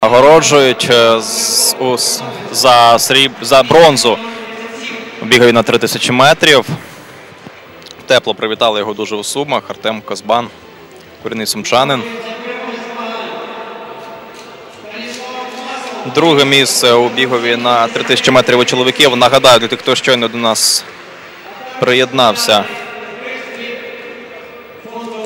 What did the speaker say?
нагороджують за бронзу у бігові на 3000 метрів. Тепло привітали його дуже у Сумах. Артем Козбан, корінний сумчанин. Друге місце у бігові на 3000 метрів у чоловіків. Нагадаю, для тих, хто щойно до нас приєднався.